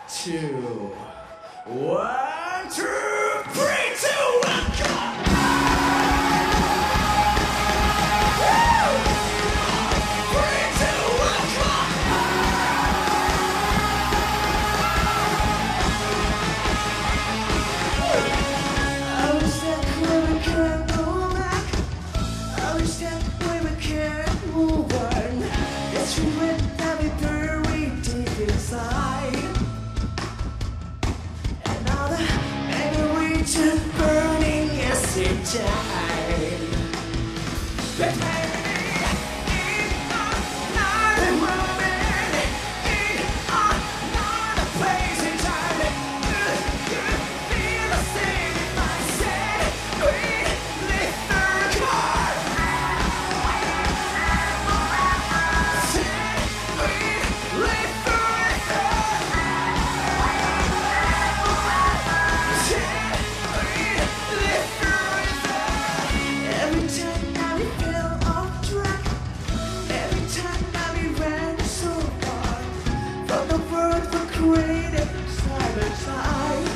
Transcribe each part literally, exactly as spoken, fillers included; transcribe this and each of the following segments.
two, one, two, three, two, one, go! Burning as it died. But maybe in another moment, in another place in time, you'd feel the same if I said we live through a car. Said we live through a car. Said created side by side.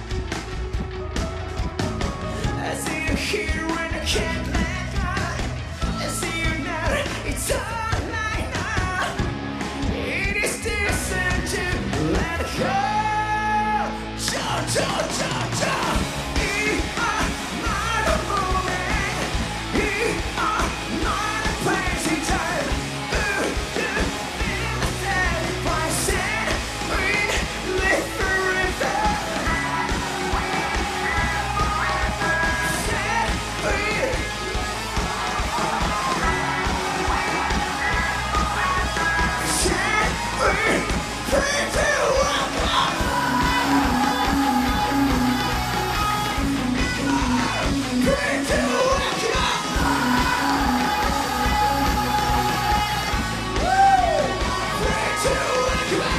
I see you here when I can't let go. I see you now, it's all I know. It is decent to let it go. Cha cha cha cha. In another moment, in another place in time. Ooh, you feel the same if I said live forever. Said we. Said we. Three, two, one, go. Three, two, one, go. Woo! Three, two, one, go.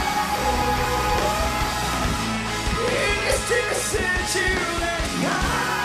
To let go.